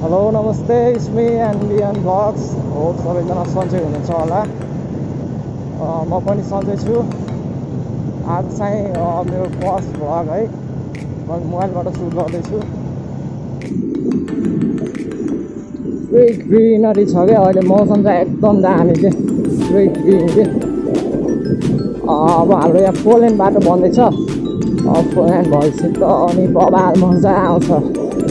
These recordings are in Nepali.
हेलो नमस्ते इस्मी NBN Vlogs हो सबैजना सन्चै हुनुहुन्छ होला। म पनि सन्चै छु। आज चाहिँ मेरो फर्स्ट भ्लग है, म मोबाइलबाट सुट गर्दैछु। पुरै ग्रिनरी छ क्या अहिले, मौसम चाहिँ एकदम दामी के, पुरै ग्रिन के। अब हाम्रो यहाँ 4 लेन बाटो बन्दैछ। 4 लेन भएपछि त अनि बबाल मजा आउँछ।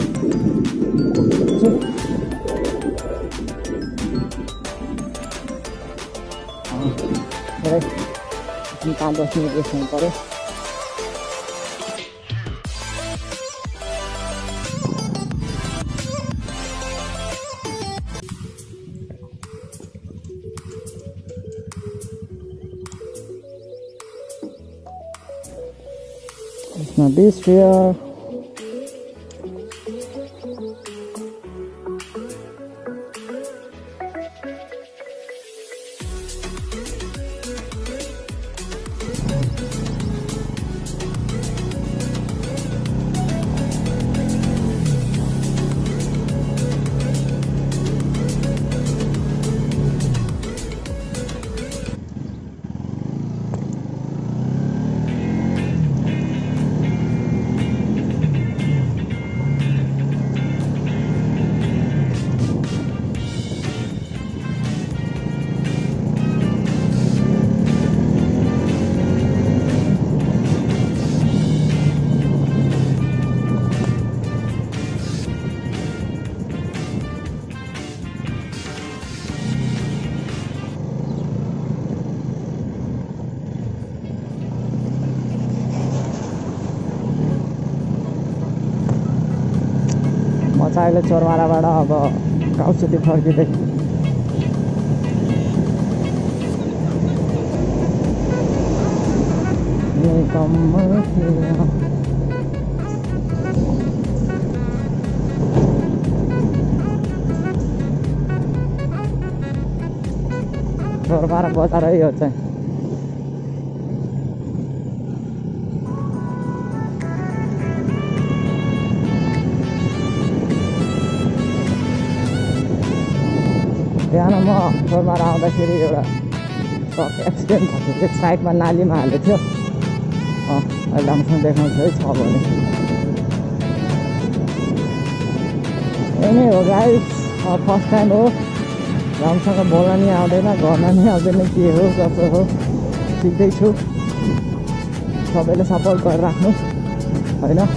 थोरै 5-10 मिनट रेस्ट गर्नु पर्यो। It's not this here. म चाहिँ अहिले चोरमाराबाट अब गाउँसुती फर्किँदै। चोरमारा बजार है यो चाहिँ। बिहान म चोरमारा आउँदाखेरि एउटा ट्रक एक्सिडेन्ट भएको थियो, साइडमा नालीमा हालेको थियो। अहिले राम्रोसँग देखाउँछु है, छ भने। यही हो गाइस, फर्स्ट टाइम हो, राम्रोसँग बोल्न नि आउँदैन, गर्न नि आउँदैन, के हो कसो हो सिक्दैछु। सबैले सपोर्ट गरिराख्नु होइन।